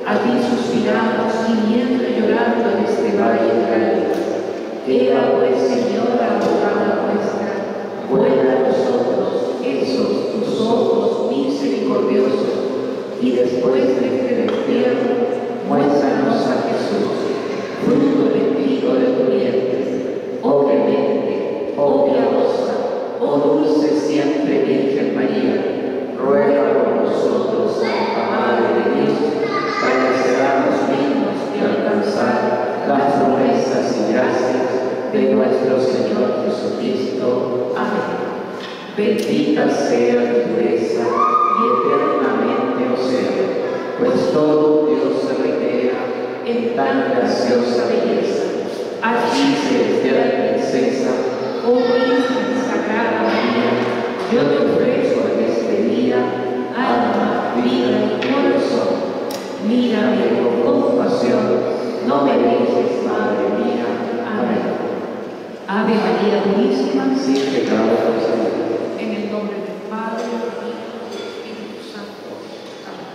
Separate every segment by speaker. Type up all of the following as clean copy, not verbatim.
Speaker 1: A ti suspiramos, gimiendo y llorando en este valle de lágrimas. Ea pues, Señora, abogada nuestra, vuelva a nosotros esos tus ojos misericordiosos, y después de este destierro, muéstranos a Jesús, fruto bendito de tu vientre. Oh clemente, oh piadosa, oh dulce siempre Virgen María, ruega por nosotros, Santa Madre de Dios, para que seamos dignos de alcanzar las promesas y gracias de nuestro Señor Jesucristo. Amén. Bendita sea tu pureza y eternamente os sea, pues todo Dios se recrea en tan graciosa belleza. Aquí, celestial princesa, oh Virgen Sagrada María, yo te ofrezco en este día alma, vida y corazón. Mírame con compasión, no me dejes, Madre mía. Amén. Ave María Purísima, sin pecado concebida. En el nombre del Padre, del Hijo y del Espíritu Santo. Amén.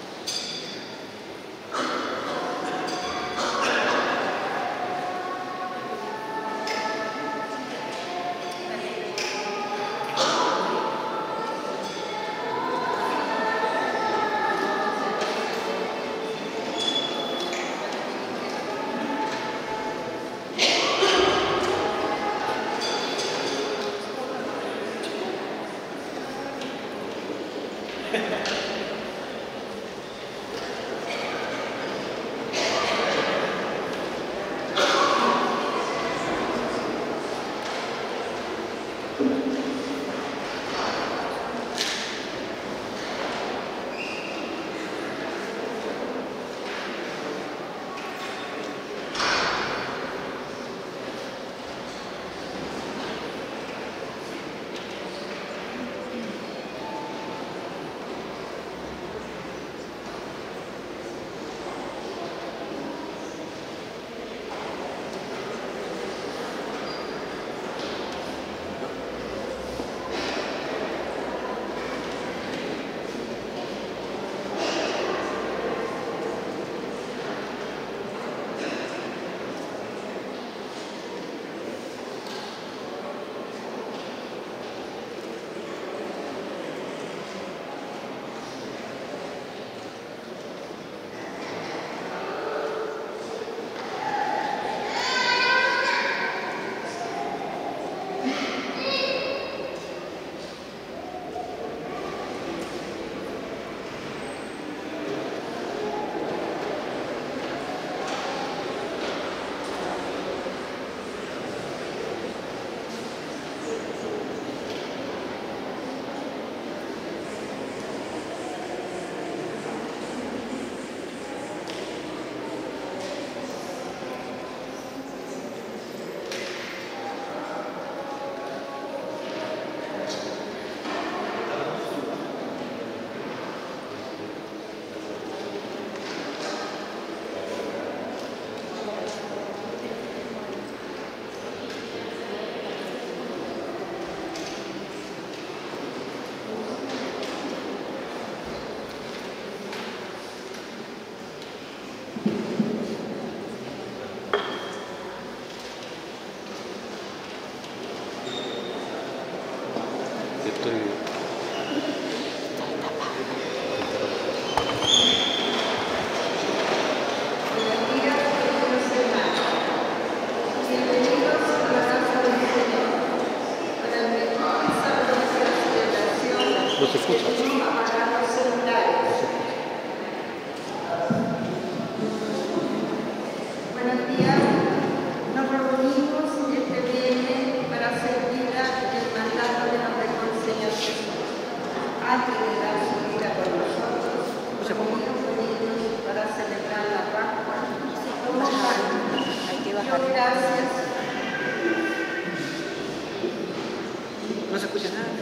Speaker 2: No se escucha nada.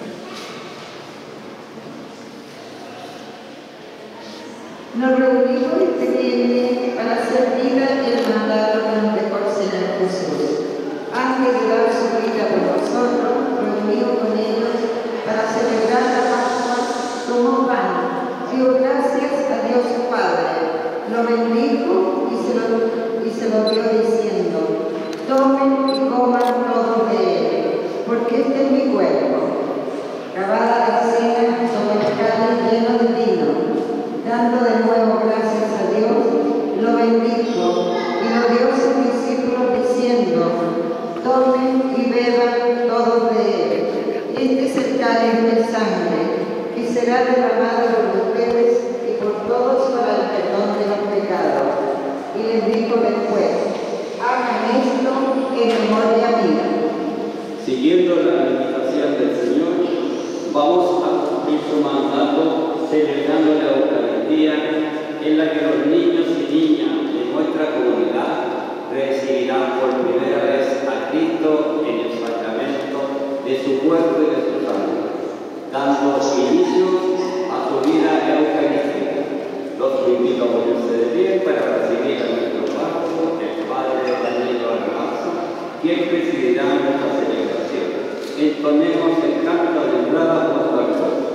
Speaker 3: Nos reunimos este viernes para servir el mandato de nuestro Señor Jesús. Antes de dar su vida por nosotros, reunidos con ellos para celebrar la Pascua, tomó pan, dio gracias a Dios Padre, lo Lo bendijo y se lo dio diciendo: tomen y coman todos de él, porque este es mi cuerpo. Acabada la cena, tomó el cáliz lleno de vino, dando de nuevo gracias a Dios, lo bendijo y lo dio a sus discípulos diciendo: tomen y beban todos de él. Este es el cáliz de sangre, que será derramado por ustedes y por todos para el perdón de los pecados. Y les dijo después: hagan esto en memoria mía.
Speaker 4: Siguiendo la invitación del Señor, vamos a cumplir su mandato celebrando la Eucaristía, en la que los niños y niñas de nuestra comunidad recibirán por primera vez a Cristo en el sacramento de su cuerpo y de su sangre, dando inicio a su vida eucarística. Los invito a ponerse de pie para recibir a nuestro párroco, el Padre Danilo Armazo, quien presidirá nuestra celebración. Entonemos el canto de entrada por el cuerpo.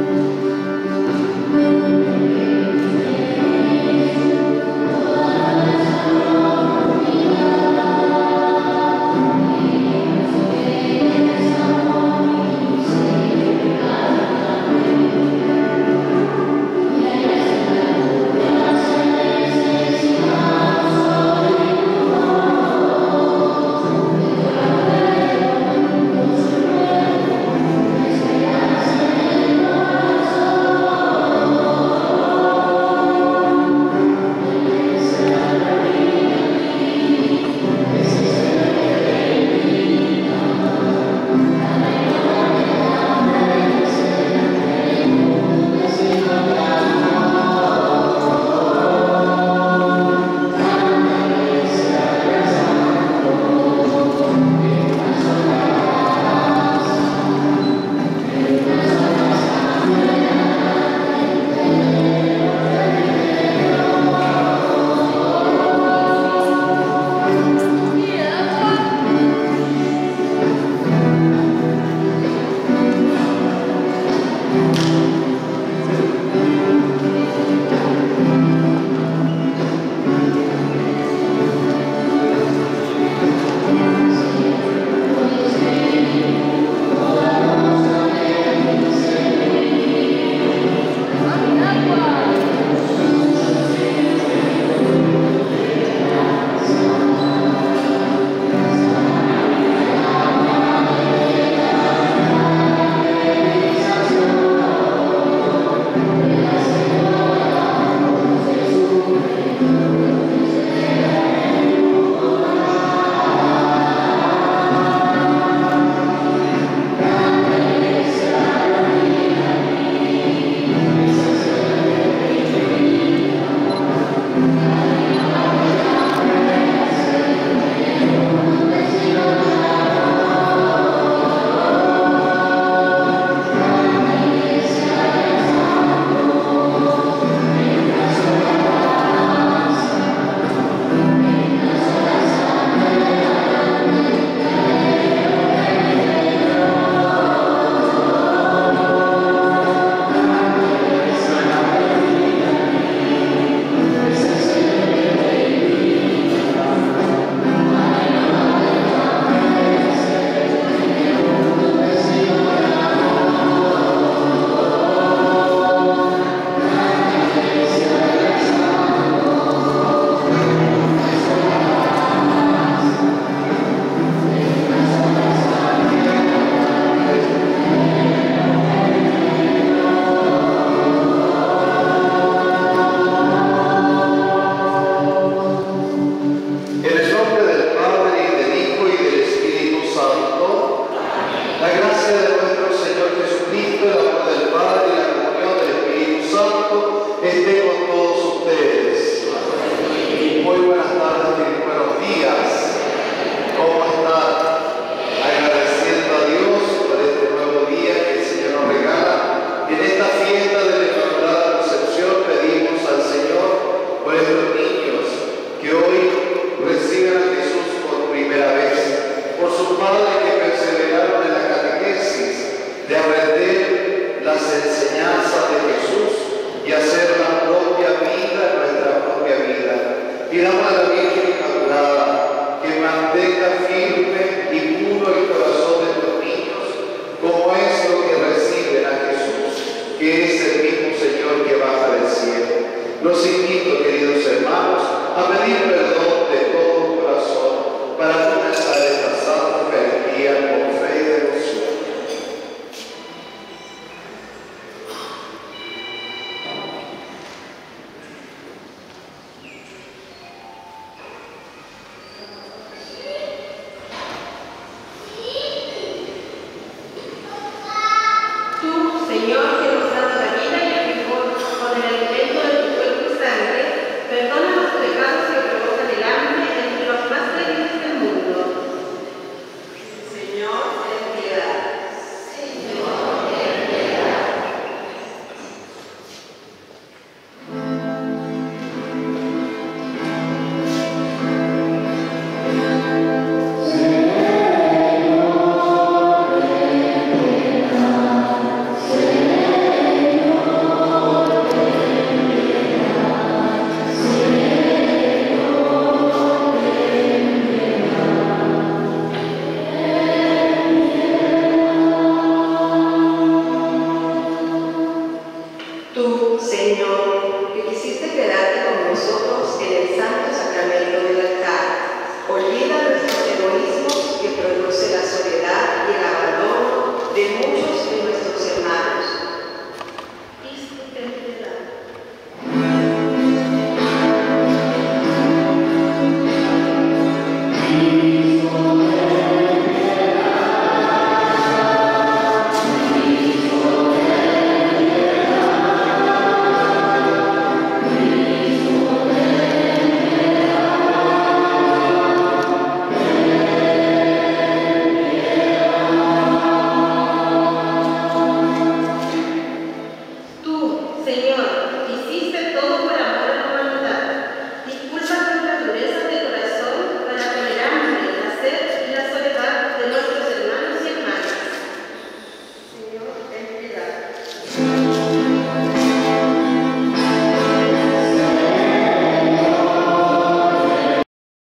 Speaker 1: Amen.
Speaker 5: Pidamos a la Virgen Inmaculada que mantenga firme